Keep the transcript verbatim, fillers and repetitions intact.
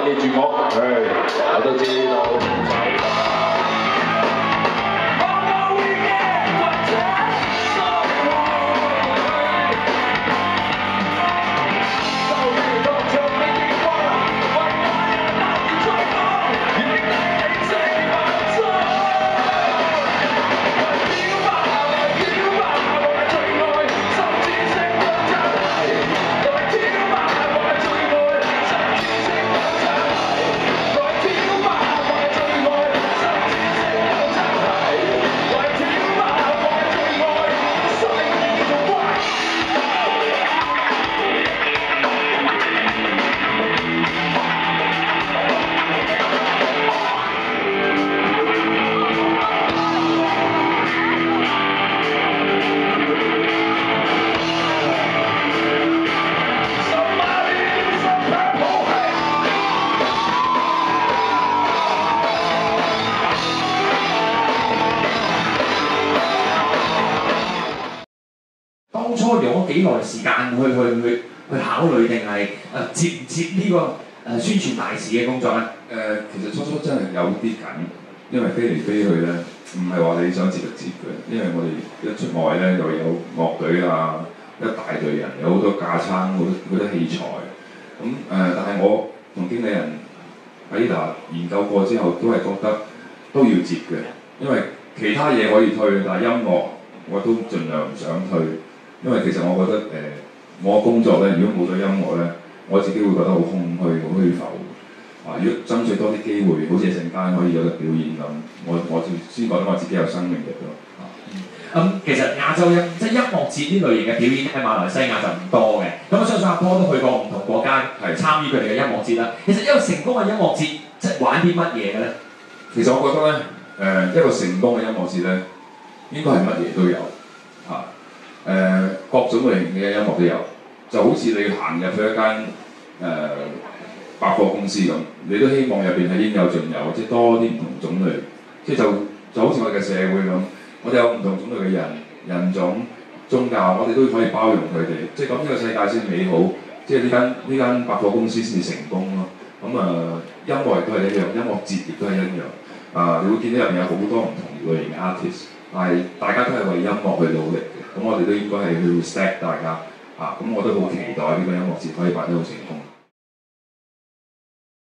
記住我，唉，我都知道。 當初用咗幾耐時間去去去去考慮，定係誒接唔接呢個誒宣傳大使嘅工作咧？誒、 呃，其實初初真係有啲緊，因為飛嚟飛去咧，唔係話你想接就接嘅，因為我哋一出外咧又有樂隊啊，一大隊人，有好多架撐，好多好多器材。咁誒、呃，但係我同經理人喺嗱研究過之後，都係覺得都要接嘅，因為其他嘢可以推，但係音樂我都盡量唔想推。因為其實我覺得誒、呃，我工作咧，如果冇咗音樂咧，我自己會覺得好空虛、好虛浮。啊，如果爭取多啲機會，好似陣間可以有得表演咁，我我先覺得我自己有生命力咯。啊， 咁、嗯、其實亞洲音即係音樂節呢類型嘅表演喺馬來西亞就唔多嘅。咁我相信阿波都去過唔同國家參與佢哋嘅音樂節啦。其實一個成功嘅音樂節即係玩啲乜嘢嘅咧？ 其實我覺得咧，誒、呃、一個成功嘅音樂節咧，應該係乜嘢都有嚇。啊誒、呃、各種類型嘅音樂都有，就好似你行入去一間誒、呃、百貨公司咁，你都希望入邊係應有盡有，即係多啲唔同種類，即係就就好似我哋嘅社會咁，我哋有唔同種類嘅人、人種、宗教，我哋都可以包容佢哋，即係咁呢個世界先美好，即係呢間呢間百貨公司先至成功咯。咁、嗯、啊、呃，音樂亦都係一樣，音樂節亦都係一樣。啊、呃，你會見到入邊有好多唔同類型嘅 artist， 但係大家都係為音樂去努力嘅。咁我哋都應該係去 respect 大家，啊，咁我都好期待呢個音樂節可以辦得好成功。